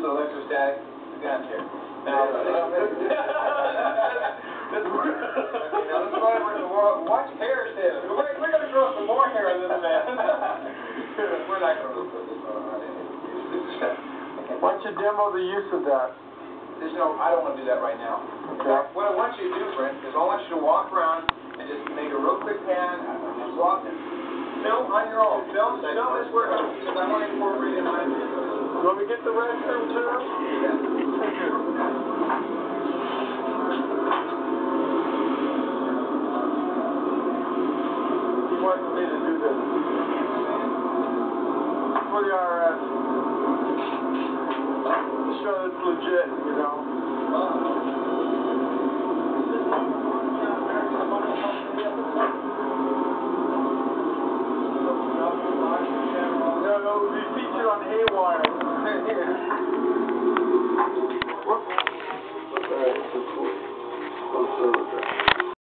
the electrostatic gotcha. Now, this is why we're in the world. Watch hair sales. We're going to grow some more hair on this man. We're not going to put this on. Why don't you demo the use of that? There's no, I don't want to do that right now. Okay. What I want you to do, Brent, is I want you to walk around and just make a real quick pan and walk and film on your own. Film this work because I want to incorporate it in my video. You want me to get the restroom too? Yeah. Thank you. He wants me to do this. For the IRS. To show it's legit, you know. No, it'll be featured on Haywire. What's that?